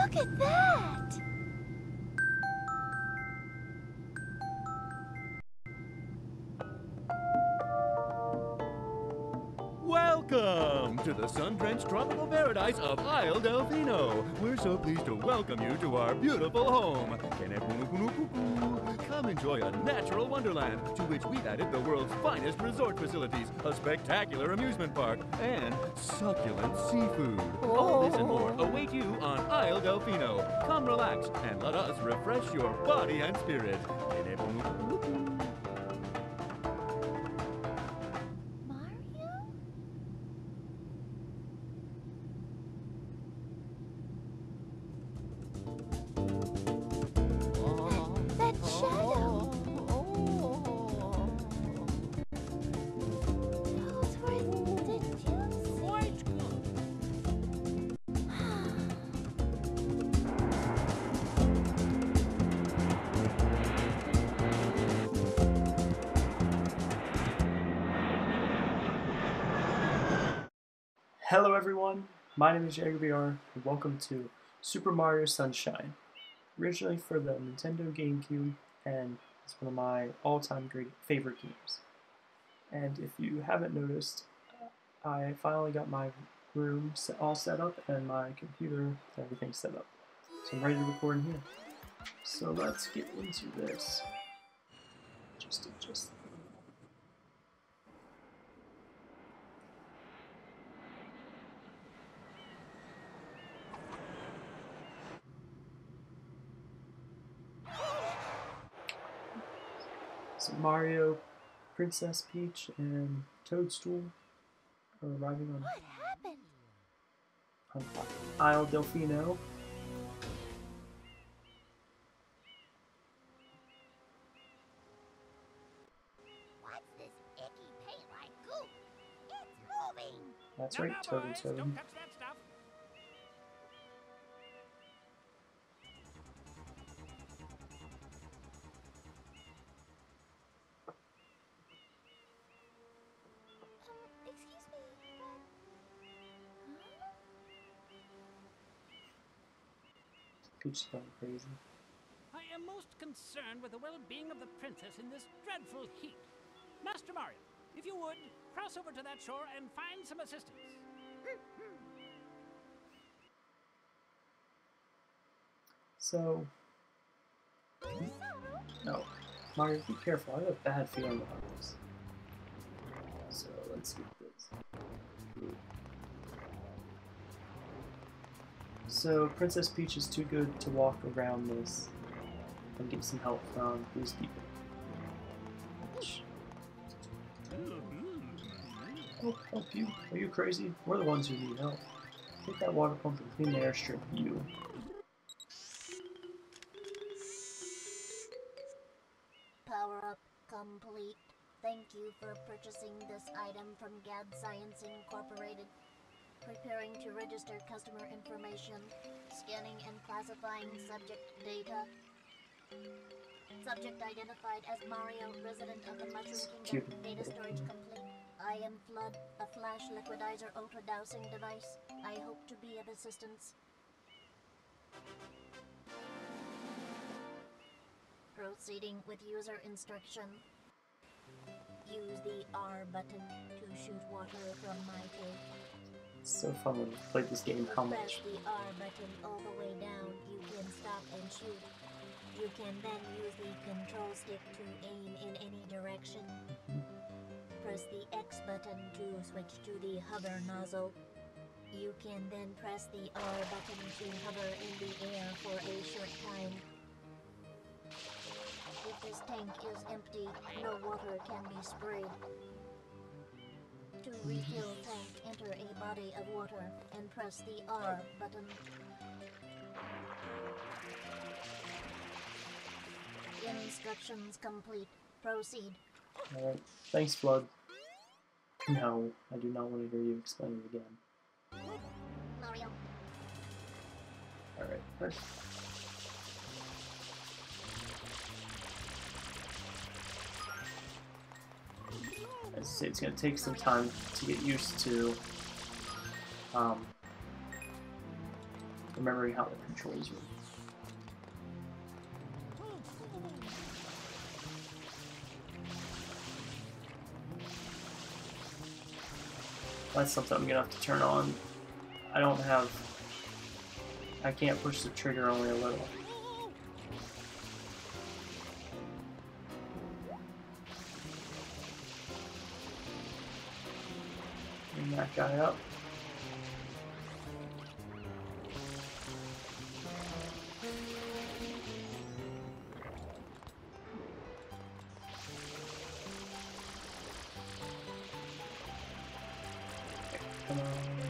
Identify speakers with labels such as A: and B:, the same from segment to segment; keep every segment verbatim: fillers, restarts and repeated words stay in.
A: Look at that!
B: Welcome to the sun-drenched tropical paradise of Isle Delfino. We're so pleased to welcome you to our beautiful home. Come enjoy a natural wonderland to which we've added the world's finest resort facilities, a spectacular amusement park, and succulent seafood. All this and more await you on Isle Delfino. Come relax and let us refresh your body and spirit.
C: Hello everyone, my name is Jager V R, and welcome to Super Mario Sunshine. Originally for the Nintendo GameCube, and it's one of my all-time great favorite games. And if you haven't noticed, I finally got my room all set up and my computer and everything set up. So I'm ready to record in here. So let's get into this. Just adjust. So Mario, Princess Peach, and Toadstool are arriving on,
A: what happened?
C: on Isle Delfino.
A: What's this icky paint-like goop? It's moving!
C: That's
D: No,
C: right,
D: no,
C: Toad and
D: boys,
C: Toad.
D: don't touch that stuff.
A: Um, excuse me, but... Huh?
C: Peach is going crazy.
D: I am most concerned with the well-being of the princess in this dreadful heat. Master Mario, if you would, cross over to that shore and find some assistance.
C: So, no, Mario, be careful. I have a bad feeling about this. So let's get this. So Princess Peach is too good to walk around this and get some help from these people. Help, help you? Are you crazy? We're the ones who need help. Take that water pump and clean the airstrip, you.
A: Power up complete. Thank you for purchasing this item from G A D Science Incorporated. Preparing to register customer information. Scanning and classifying subject data. Subject identified as Mario, resident of the Mushroom Kingdom. Data storage complete. I am Flood, a flash liquidizer ultra-dowsing device. I hope to be of assistance. Proceeding with user instruction. Use the R button to shoot water from my tank.
C: It's so fun when you play this game. How
A: Press
C: much?
A: the R button all the way down. You can stop and shoot. You can then use the control stick to aim in any direction. Press the X button to switch to the hover nozzle. You can then press the R button to hover in the air for a short time. If this tank is empty, no water can be sprayed. To refill tank, enter a body of water and press the R button. Instructions complete. Proceed.
C: Alright, thanks, Flood. No, I do not want to hear you explain it again.
A: Mario.
C: Alright, first. As I say, it's going to take some time to get used to um, remembering how the controls work. That's something I'm gonna have to turn on. I don't have... I can't push the trigger only a little. Bring that guy up. Come on.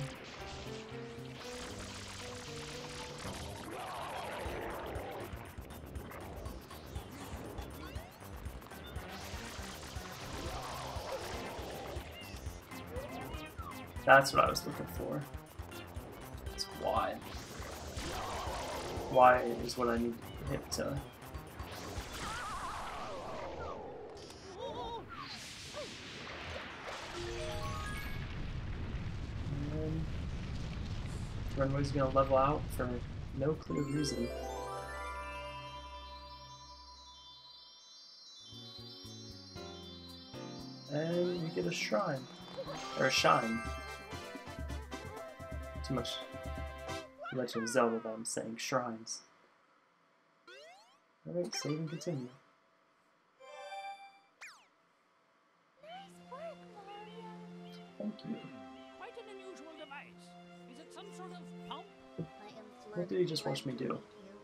C: That's what I was looking for. It's Y. Y is what I need to hit to. And runway's gonna level out for no clear reason. And we get a shrine. Or a shine. Too much Legend of Zelda that I'm saying shrines. Alright, save and continue.
A: Nice work, Mario.
C: Thank you.
D: Quite an unusual device. Is it some sort of pump?
A: I am
C: What did he just watch me do?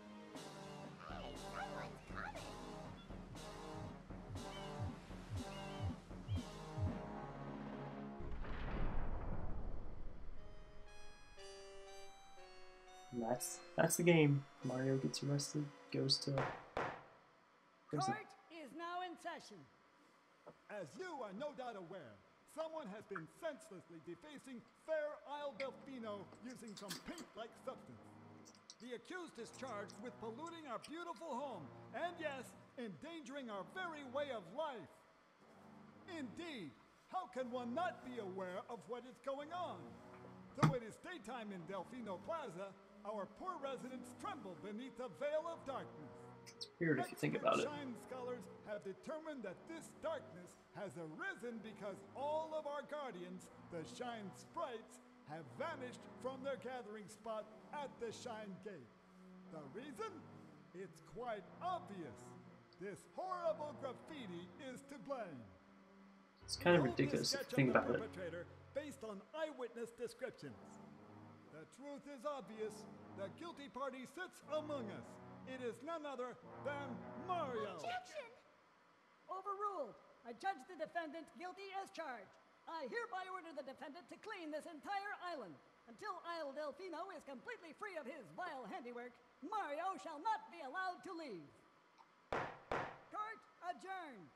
C: And that's that's the game. Mario gets arrested, goes to prison.
E: Court is now in session.
F: As you are no doubt aware, someone has been senselessly defacing Fair Isle Delfino using some paint-like substance. The accused is charged with polluting our beautiful home, and yes, endangering our very way of life. Indeed, how can one not be aware of what is going on? Though it is daytime in Delfino Plaza, our poor residents tremble beneath a veil of darkness.
C: It's weird if you think about it.
F: Shine scholars have determined that this darkness has arisen because all of our guardians, the Shine Sprites, have vanished from their gathering spot at the Shine Gate. The reason? It's quite obvious. This horrible graffiti is to blame.
C: It's kind of
F: Build
C: ridiculous
F: this
C: if you think
F: sketch of
C: about
F: the
C: it.
F: perpetrator based on eyewitness descriptions. The truth is obvious. The guilty party sits among us. It is none other than Mario.
A: Objection!
E: Overruled. I judge the defendant guilty as charged. I hereby order the defendant to clean this entire island. Until Isle Delfino is completely free of his vile handiwork, Mario shall not be allowed to leave. Court adjourned.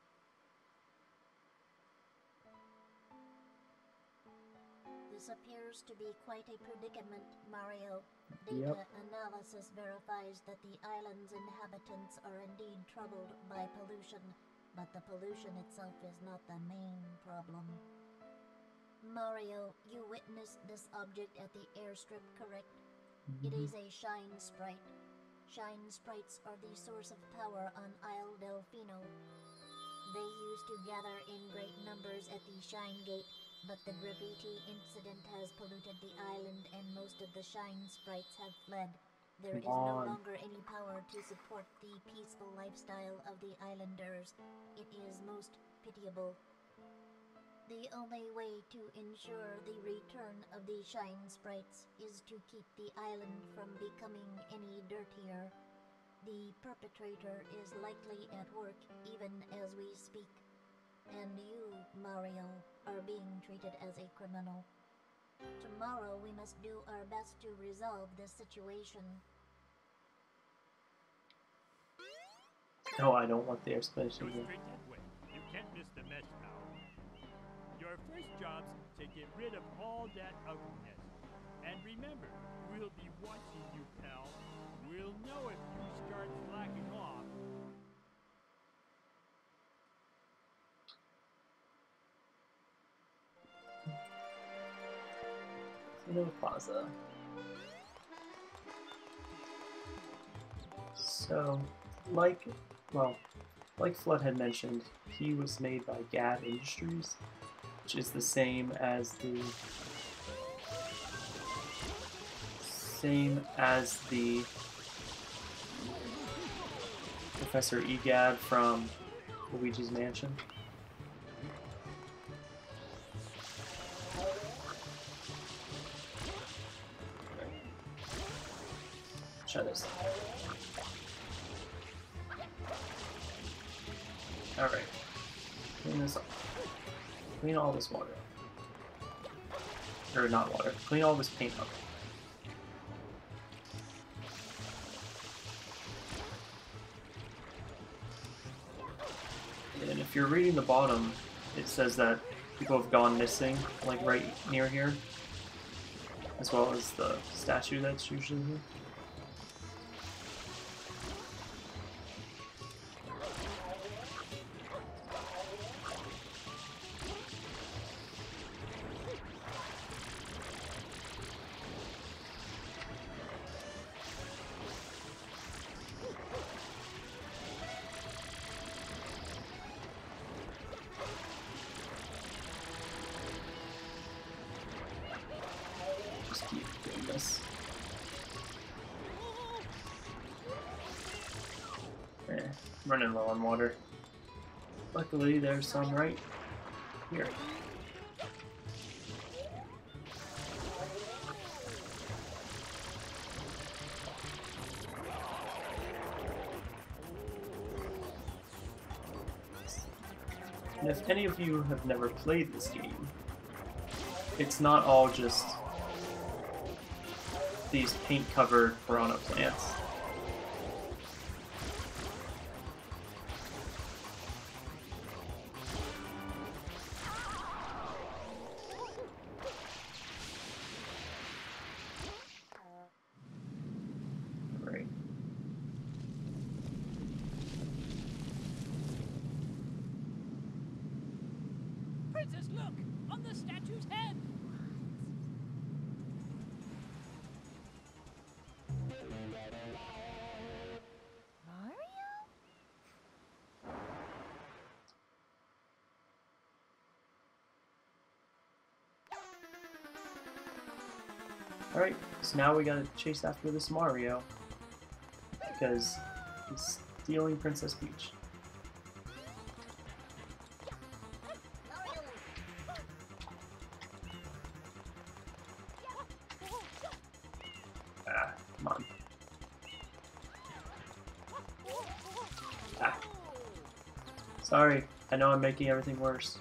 A: This appears to be quite a predicament, Mario. Data
C: Yep.
A: analysis verifies that the island's inhabitants are indeed troubled by pollution, but the pollution itself is not the main problem. Mario, you witnessed this object at the airstrip, correct? It is a Shine Sprite. Shine Sprites are the source of power on Isle Delfino. They used to gather in great numbers at the Shine Gate, but the graffiti incident has polluted the island and most of the Shine Sprites have fled. There is
C: Come
A: no
C: on.
A: longer any power to support the peaceful lifestyle of the islanders. It is most pitiable. The only way to ensure the return of the Shine Sprites is to keep the island from becoming any dirtier. The perpetrator is likely at work even as we speak. And you, Mario, are being treated as a criminal. Tomorrow we must do our best to resolve this situation.
C: No, I don't want the explanation
G: Go
C: here.
G: straight that way. You can't miss the mesh now. Your first job's to get rid of all that ugliness. And remember, we'll be watching you, pal. We'll know if you start slacking off.
C: Casino Plaza. So, like, well, like Flood had mentioned, he was made by Gad Industries, which is the same as the same as the Professor Egad from Luigi's Mansion. Try this. Alright. Clean this up. Clean all this water up. Or not water. Clean all this paint up. And if you're reading the bottom, it says that people have gone missing, like right near here. As well as the statue that's usually here. Just keep doing this. Eh, I'm running low on water. Luckily, there's some right here. And if any of you have never played this game, it's not all just these paint-covered piranha plants. Right.
D: Princess, look! On the statue's head!
C: Alright, so now we gotta chase after this Mario, because he's stealing Princess Peach. Ah, come on. Ah. Sorry, I know I'm making everything worse.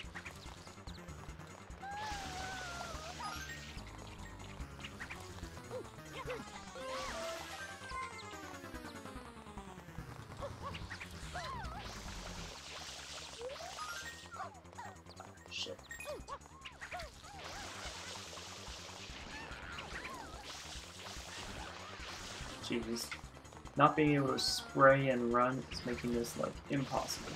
C: Shit. Jeez. Not being able to spray and run is making this, like, impossible.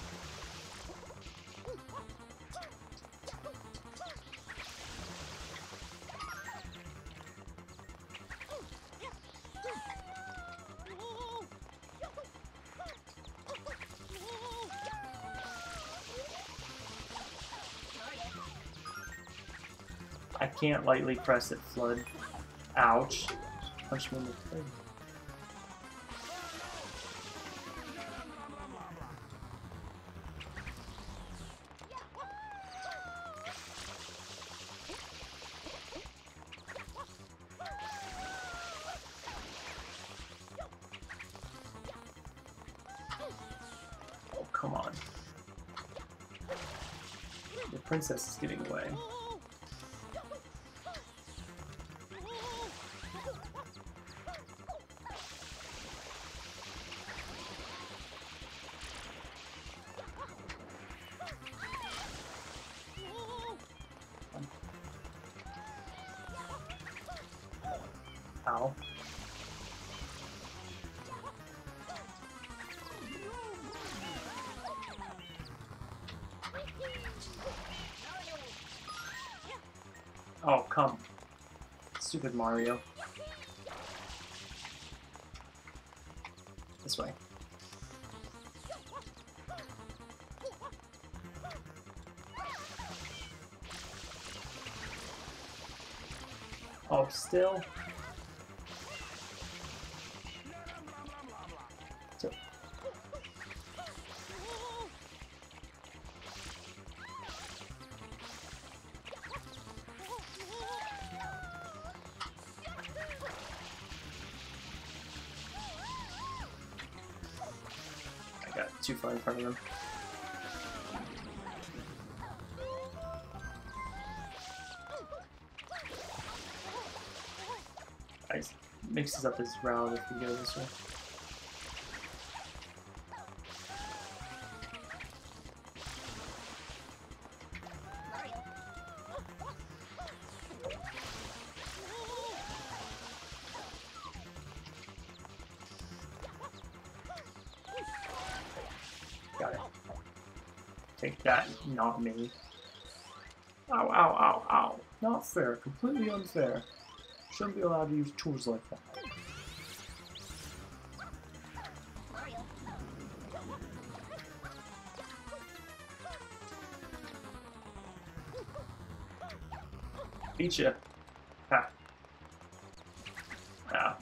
C: I can't lightly press it, Flood. Ouch. Punch me in the face. Oh, come on. The princess is getting away. Ow. Oh, come. Stupid Mario. This way. help still. So. I got too far in front of them. Mixes up his route if we go this way. Got it. Take that, not me. Ow, ow, ow, ow. Not fair. Completely unfair. Shouldn't be allowed to use tools like that. Beat ya. Ha. Ah.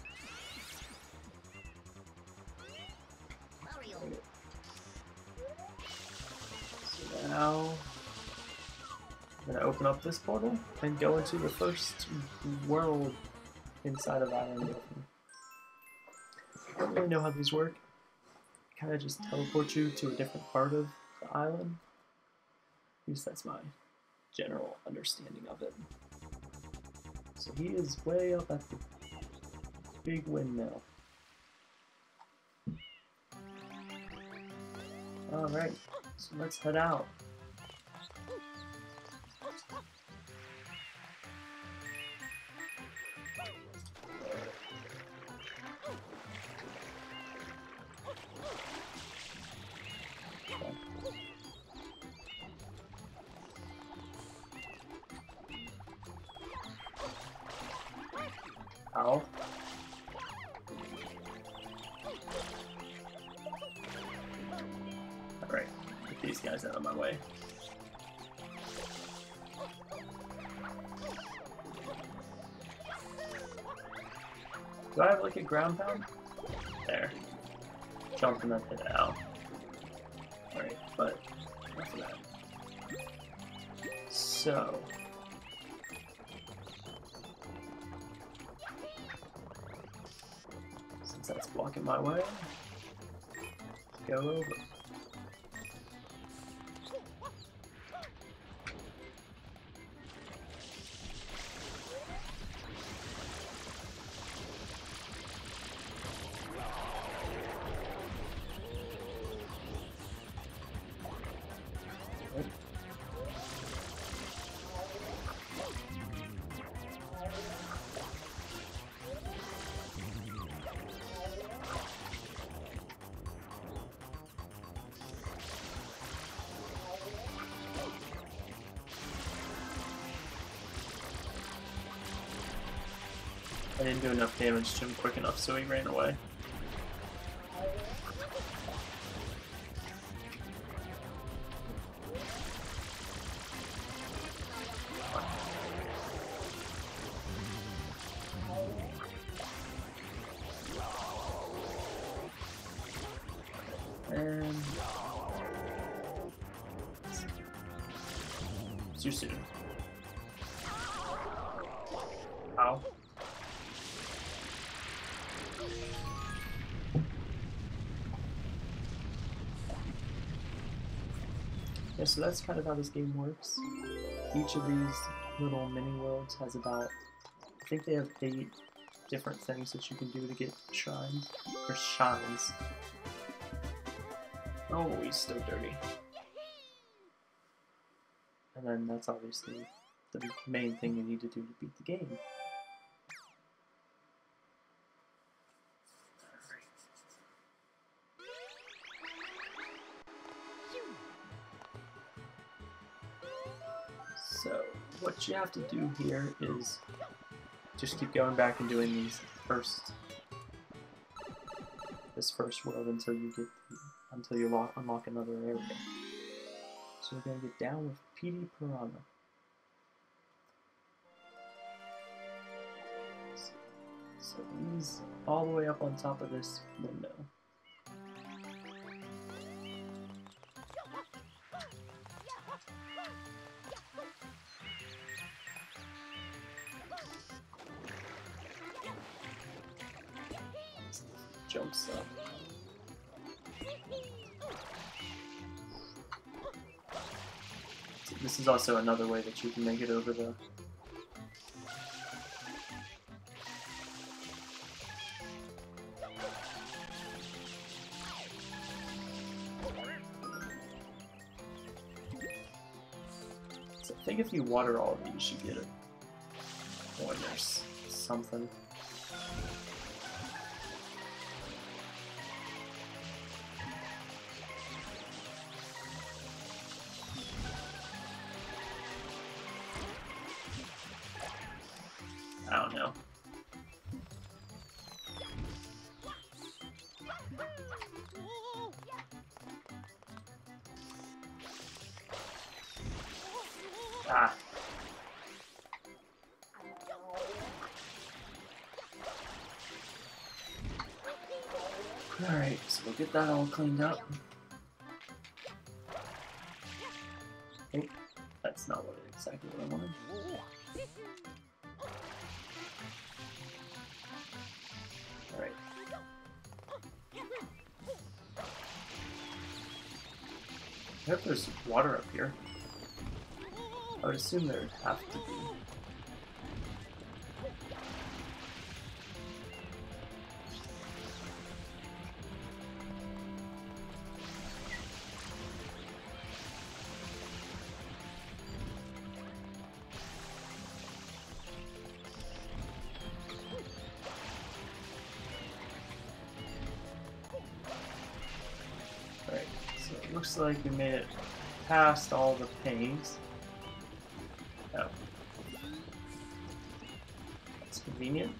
C: So now I'm gonna open up this portal and go into the first world inside of Island Delphine. I don't really know how these work. Kind of just teleport you to a different part of the island. At least that's my general understanding of it. So he is way up at the big windmill. Alright, so let's head out. Ow. Alright, get these guys out of my way. Do I have like a ground pound? There. Jump and then hit L. Alright, but enough of that. So that's blocking my way. Go over. I didn't do enough damage to him quick enough, so he ran away. And too soon. Ow. Yeah, so that's kind of how this game works. Each of these little mini worlds has about, I think they have eight different things that you can do to get shrines, or shines. Oh, he's still dirty. And then that's obviously the main thing you need to do to beat the game. So, what you have to do here is just keep going back and doing these first, this first world until you get, until you lock, unlock another area. So we're gonna get down with Petey Piranha. all the way up on top of this window. Jumps up. So this is also another way that you can make it over the So I think if you water all of these, you get it. Or there's something. I don't know. Ah. Alright, so we'll get that all cleaned up. Oh, that's not what exactly what I wanted. Alright. I hope there's water up here. I would assume there would have to be. Right, so it looks like we made it past all the panes. Oh. That's convenient.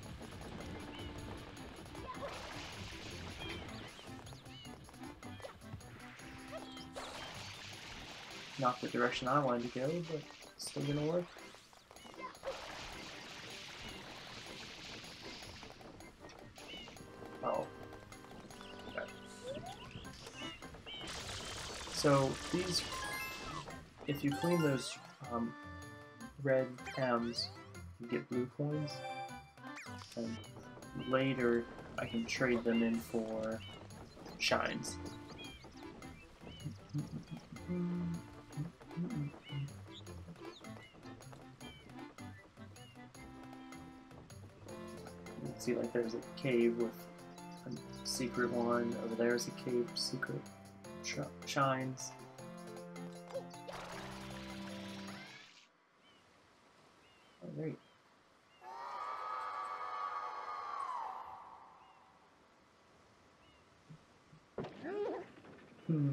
C: Not the direction I wanted to go, but it's still gonna work. Oh. Okay. So these, if you clean those um, red M's, you get blue coins, and later I can trade them in for shines. You can see like there's a cave with a secret one, over there's a cave with secret sh shines. Oh, there you go. Hmm.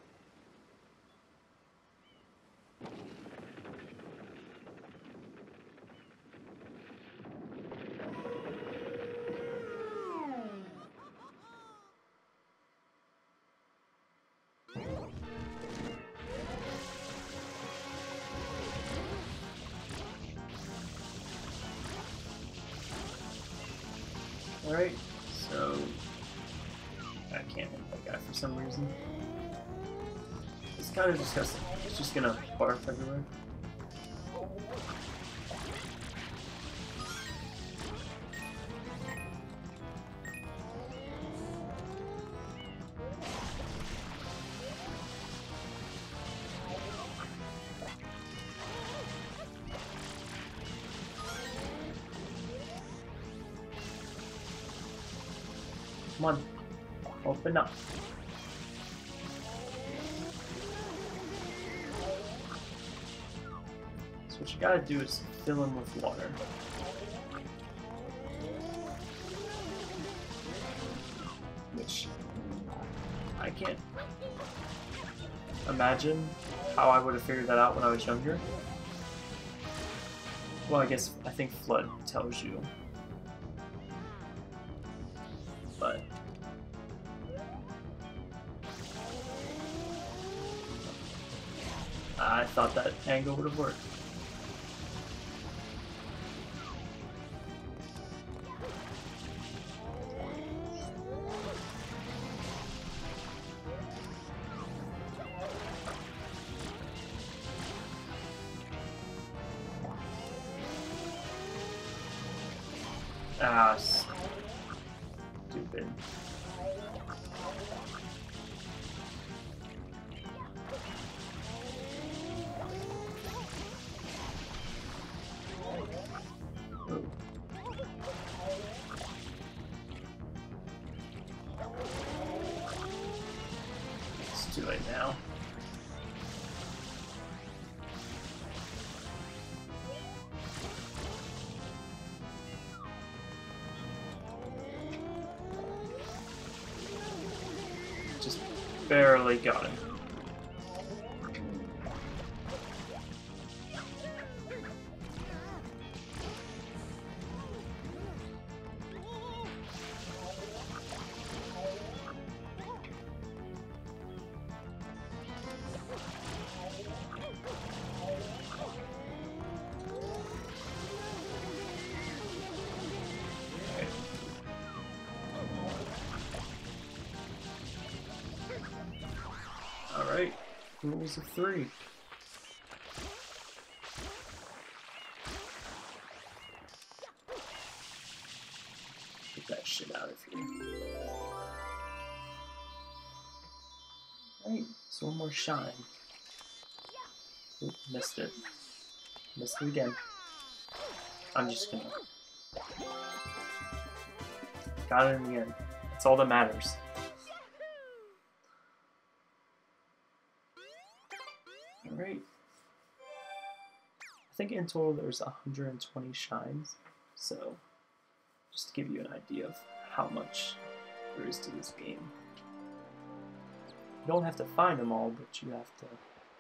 C: Alright, so I can't hit that guy for some reason. It's kind of disgusting. It's just gonna barf everywhere. Come on, open up. So what you gotta do is fill them with water. Which I can't imagine how I would have figured that out when I was younger. Well, I guess I think Flood tells you. But I thought that angle would have worked. Ah, stupid. Ooh. It's too late now. Just barely got him. Alright, rules of three. Get that shit out of here. Alright, so one more shine. Oop, missed it. Missed it again. I'm just gonna... Got it in the end. That's all that matters. Alright. I think in total there's one hundred twenty shines, so just to give you an idea of how much there is to this game. You don't have to find them all, but you have to...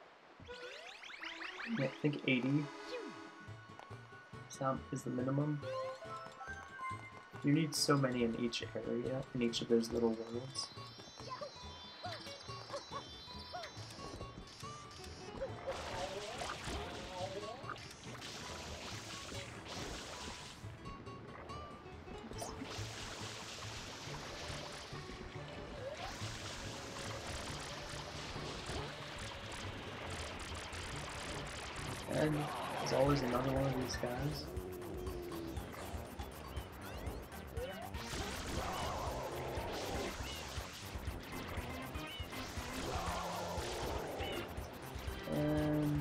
C: I think eighty is, not, is the minimum. You need so many in each area, in each of those little worlds. And there's always another one of these guys. And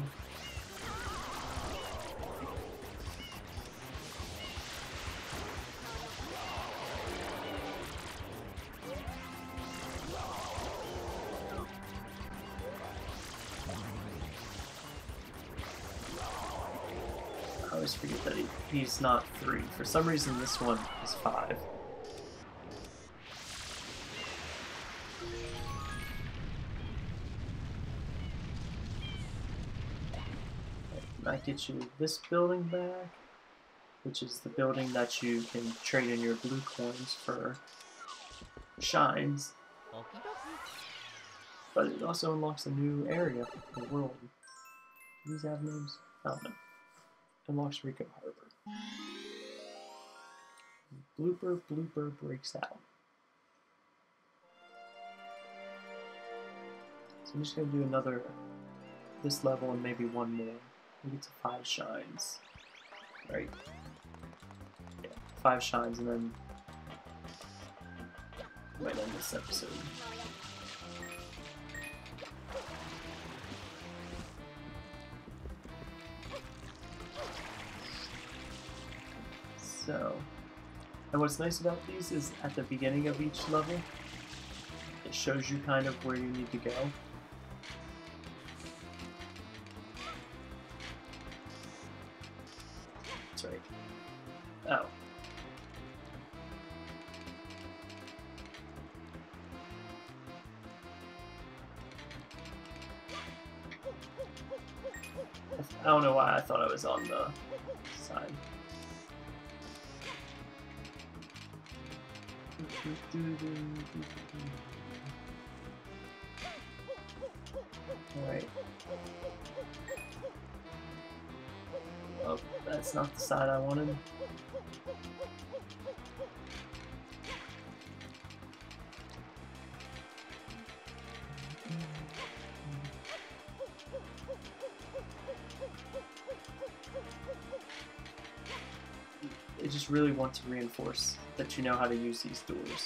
C: I always forget that he, he's not three. For some reason, this one is five. That gets you this building back, which is the building that you can trade in your blue coins for shines. But it also unlocks a new area in the world. Do these have names? I don't know. Unlocks Rico Harbor. Blooper Blooper breaks out. So I'm just going to do another, this level and maybe one more. We get to five shines. Right? Yeah, five shines and then we might end this episode. So, and what's nice about these is at the beginning of each level, it shows you kind of where you need to go. That's right. Oh. I don't know why I thought I was on the side. Alright. Oh, that's not the side I wanted. It just really want to reinforce that you know how to use these doors.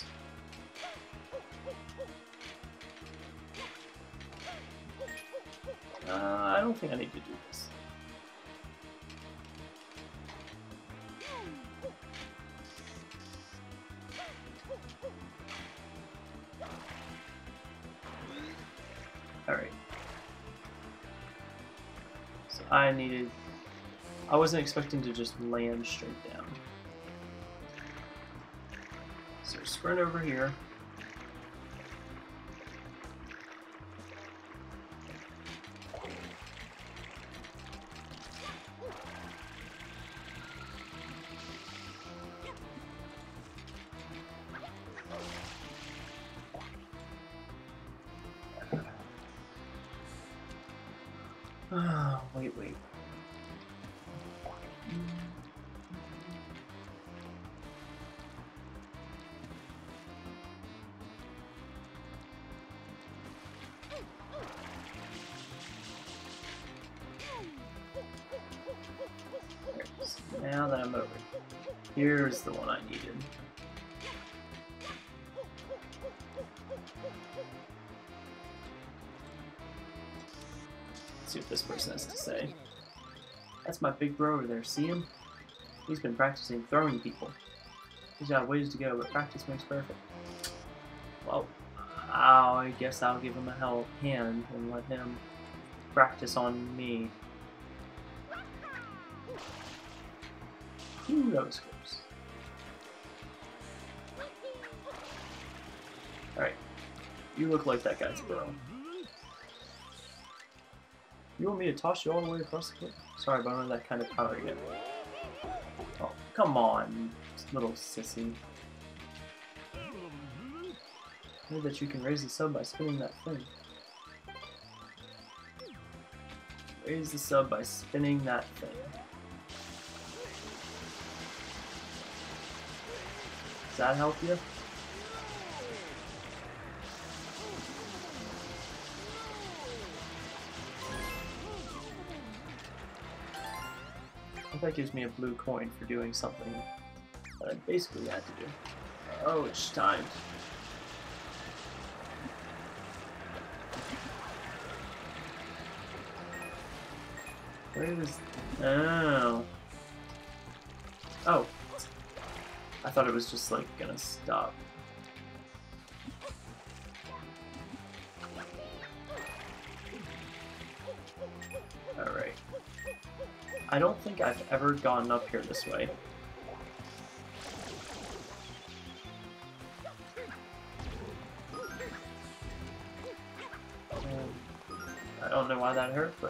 C: Uh, I don't think I need to do this. Alright. So I needed... I wasn't expecting to just land straight down. So sprint over here. Oh, wait, wait. Now that I'm over, here's the one I needed. Let's see what this person has to say. That's my big bro over there, see him? He's been practicing throwing people. He's got ways to go, but practice makes perfect. Well, I guess I'll give him a help hand and let him practice on me. Ooh, that was close. Alright. You look like that guy's bro. You want me to toss you all the way across the cliff? Sorry, but I don't have that kind of power yet. Oh, come on, little sissy. Know that you can raise the sub by spinning that thing. Raise the sub by spinning that thing. Does that help you? I think that gives me a blue coin for doing something that I basically had to do. Oh, it's timed. Where is... Oh. Oh. I thought it was just, like, gonna stop. Alright. I don't think I've ever gone up here this way. Um, I don't know why that hurt, but...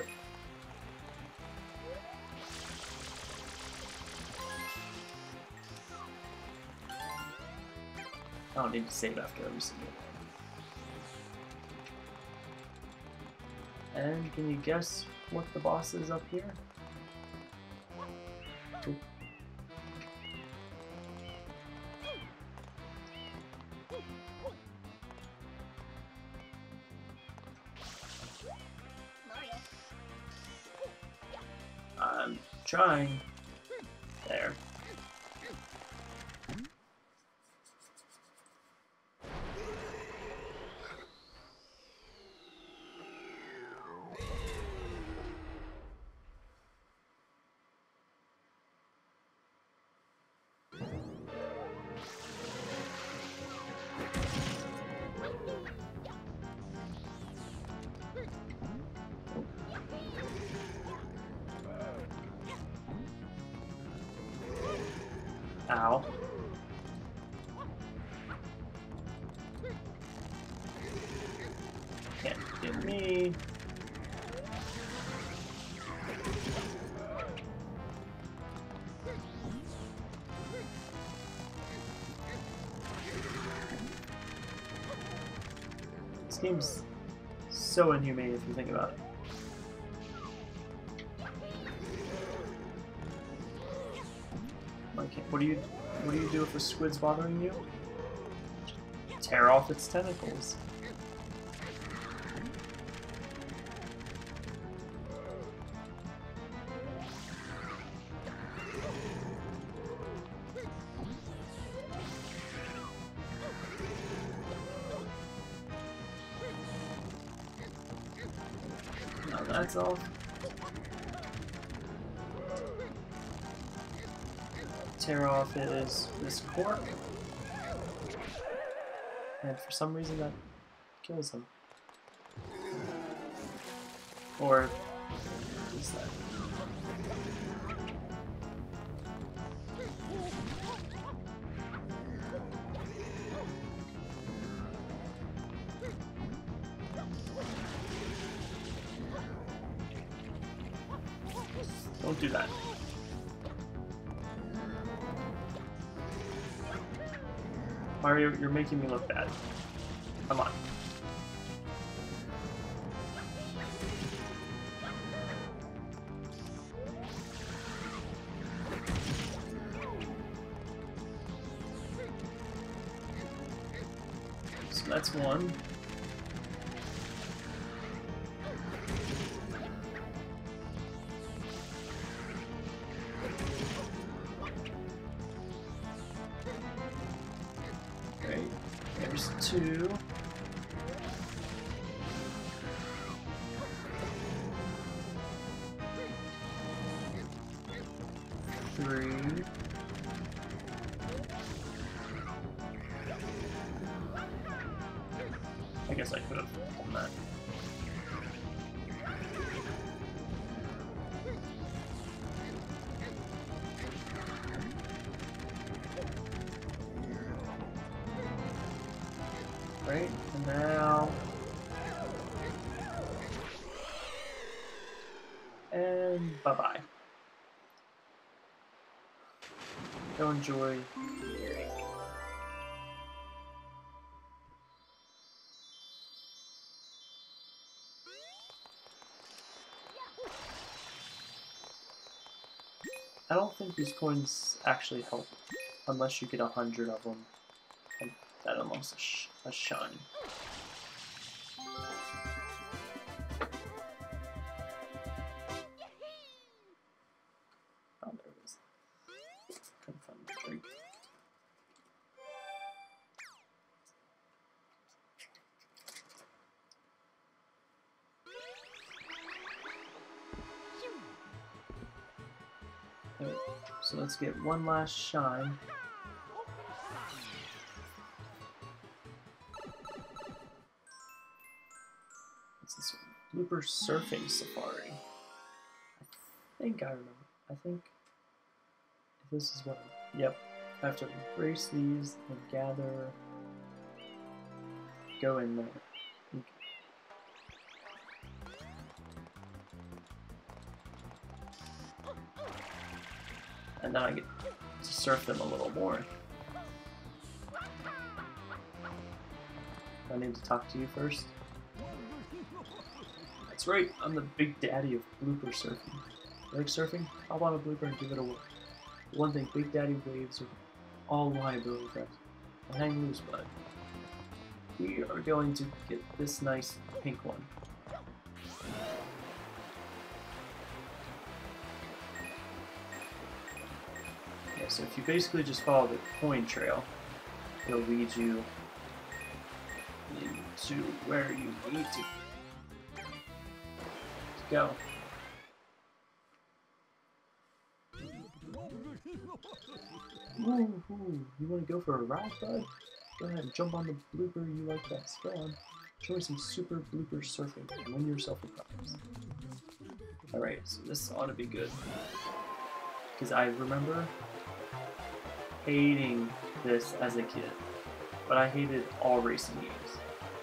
C: I don't need to save after every single one. And can you guess what the boss is up here? Ooh. I'm trying. There. Ow. Can't get me. This game's so inhumane if you think about it. What do you what do you do if a squid's bothering you? Tear off its tentacles. That's off. Tear off his this cork. And for some reason that kills him. Or is that? Don't do that. Mario, you're making me look bad. Come on. So that's one. There's two. Three. I guess I could have done that. Right, and now, and bye-bye. Go enjoy. I don't think these coins actually help unless you get a hundred of them. And that unlocks a, sh a shine. Oh, there it is. Couldn't find the drink. Right, so let's get one last shine. What's this one? Blooper Surfing Safari. I think I remember. I think if this is what I, yep. I have to erase these and gather. Go in there. Okay. And then I get to surf them a little more. I need to talk to you first. That's right, I'm the big daddy of blooper surfing. You like surfing? Hop on a blooper and give it a whirl. One thing, Big Daddy waves are all liability theft. I'll hang loose, bud. We are going to get this nice pink one. Yeah, so if you basically just follow the coin trail, it'll lead you into where you need to, to go. Ooh, ooh, you want to go for a ride, bud? Go ahead and jump on the blooper you like best. Go on. Show me some super blooper surfing and win yourself a prize. Alright, so this ought to be good. Because I remember hating this as a kid. But I hated all racing games.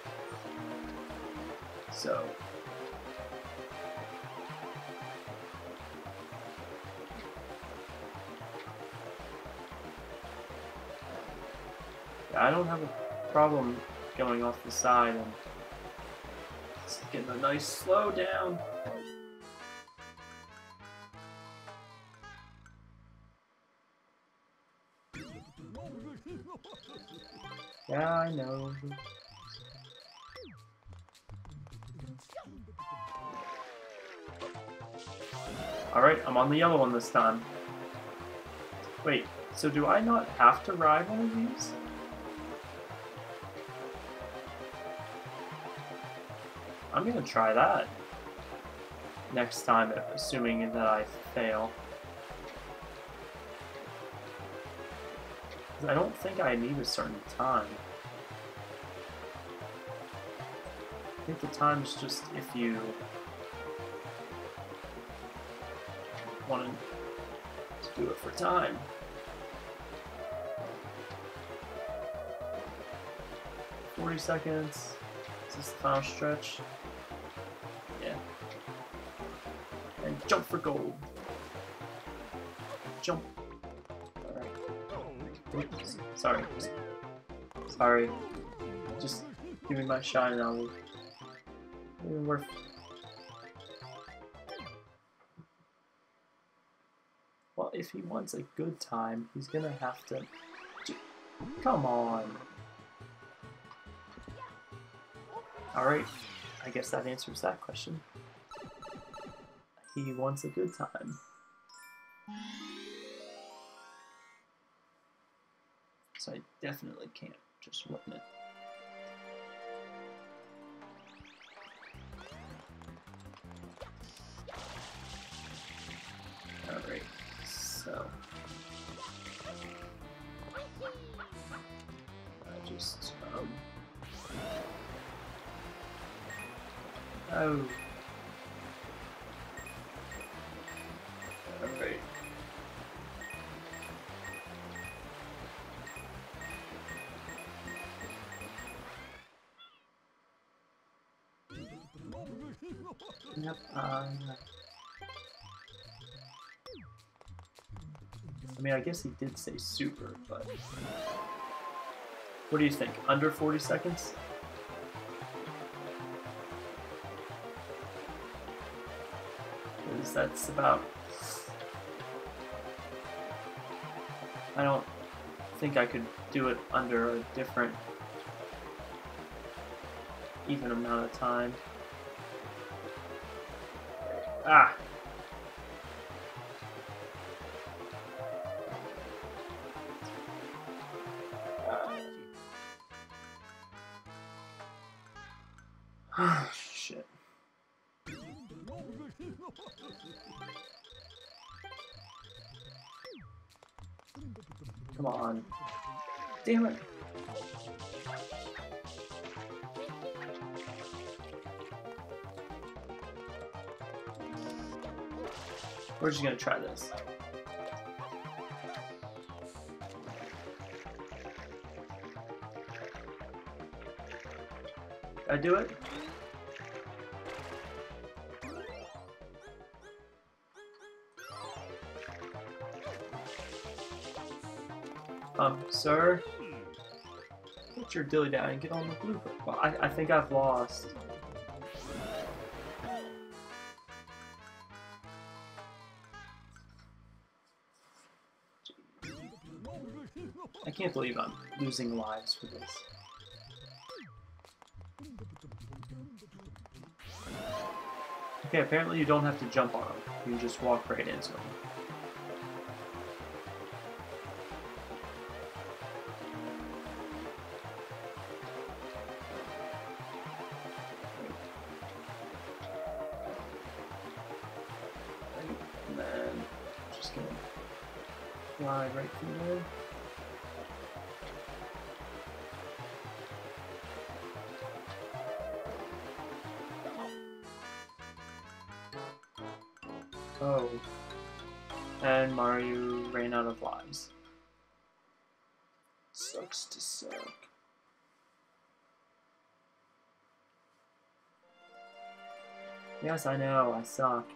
C: So... I don't have a problem going off the side and just getting a nice slow down. Yeah, I know. Alright, I'm on the yellow one this time. Wait, so do I not have to ride one of these? I'm gonna try that. next time, assuming that I fail. I don't think I need a certain time. I think the time is just if you want to do it for time. forty seconds. Is this the final stretch? Yeah. And jump for gold. Jump. Alright. Oops. Sorry. Sorry. Just give me my shine and I'll leave. Worth. Well, if he wants a good time, he's gonna have to... Come on. Alright, I guess that answers that question. He wants a good time. So I definitely can't just win it. Alright, so... I just, um... Oh. Alright. Yep, uh, I mean, I guess he did say super, but... What do you think? Under forty seconds? Because that's about... I don't think I could do it under a different even amount of time. Ah! Ah, shit. Come on. Damn it. We're just gonna try this. Did I do it? Um, sir? Put your dilly down and get on the blooper. Well, I, I think I've lost. I can't believe I'm losing lives for this. Okay, apparently you don't have to jump on them. You can just walk right into them. And then just gonna slide right through there. Oh. And Mario ran out of lives. Sucks to suck. Yes, I know, I suck.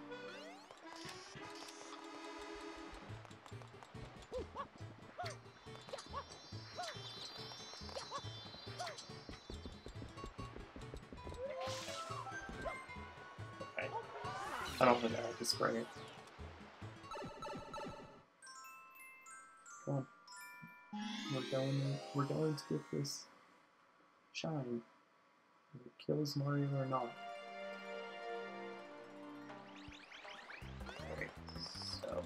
C: Okay. I don't think I have to spray it. Come on. We're going we're going to get this shine. If it kills Mario or not. Alright, so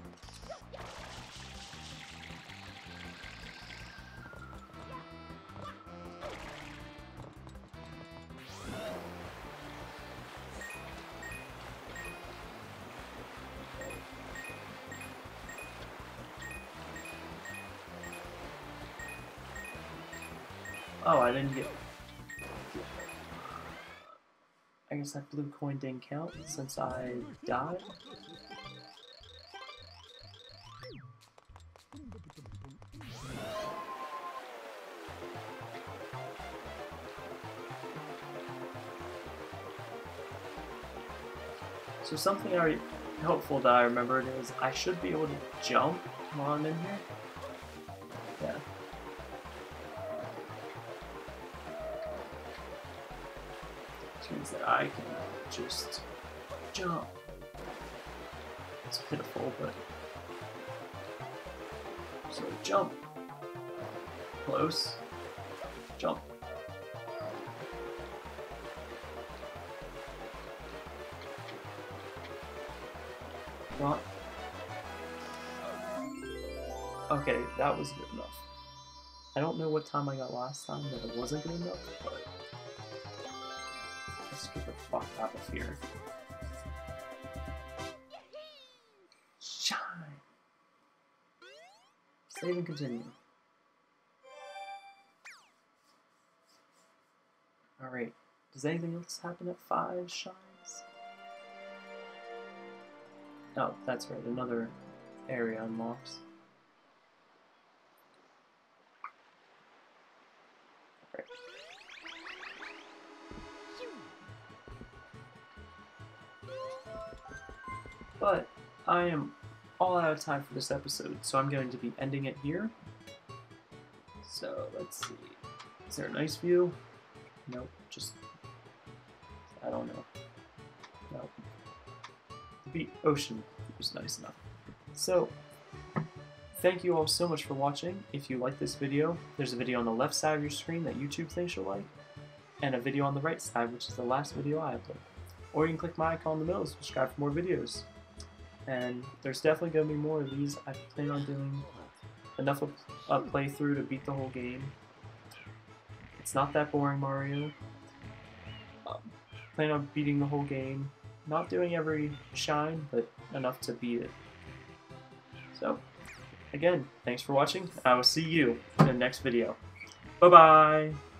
C: Oh, I didn't get... I guess that blue coin didn't count since I died. So something I, helpful that I remembered is I should be able to jump while I'm in here. Yeah. Which means that I can just jump. It's pitiful, but... So jump. Close. Jump. Not. Okay, that was good enough. I don't know what time I got last time that it wasn't good enough, but let's get the fuck out of here. Shine! Save and continue. Alright, does anything else happen at five shines? Oh, that's right, another area unlocks. Right. But I am all out of time for this episode, so I'm going to be ending it here. So let's see. Is there a nice view? Nope, just I don't know. Nope. The ocean was nice enough. So, thank you all so much for watching. If you like this video, there's a video on the left side of your screen that YouTube thinks you'll like, and a video on the right side, which is the last video I upload. Or you can click my icon in the middle to subscribe for more videos. And there's definitely going to be more of these. I plan on doing enough of a playthrough to beat the whole game. It's not that boring, Mario. Um, plan on beating the whole game. Not doing every shine, but enough to beat it. So, again, thanks for watching. I will see you in the next video. Bye-bye!